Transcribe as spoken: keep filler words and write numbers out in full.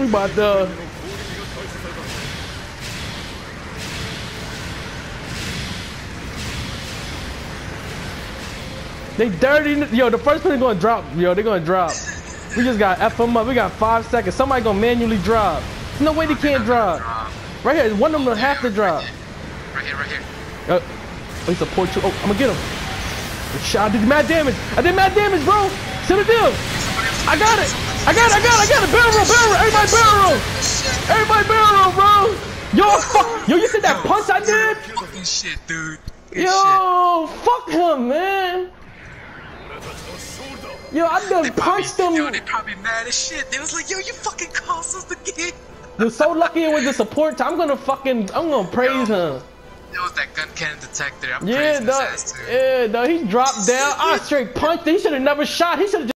about to. They dirty. Yo, the first person gonna drop. Yo, they gonna drop. We just got F them up. We got five seconds. Somebody gonna manually drop. There's no way they can't drop. Right here. One of them gonna have to drop. Right here, right here. Uh, they support you. Oh, I'm gonna get him. Shot. I did mad damage. I did mad damage, bro. Seal the deal. I got it. I got it. I got it. I got it. Barrel roll. Barrel roll. Everybody barrel roll. Everybody barrel roll, bro. Yo, fuck. Yo, you see that punch I did? Fucking shit, dude. Good Yo, shit. Fuck him, man. Yo, I done they punched probably, him. Yo, they probably mad as shit. They was like, yo, you fucking cost us the game. They're so lucky it was the support. I'm gonna fucking, I'm gonna praise yo, him. It was that gun cannon detector. I'm Yeah, praising his dog. ass too. Yeah, dog. He dropped down. I straight punched. He should have never shot. He should have.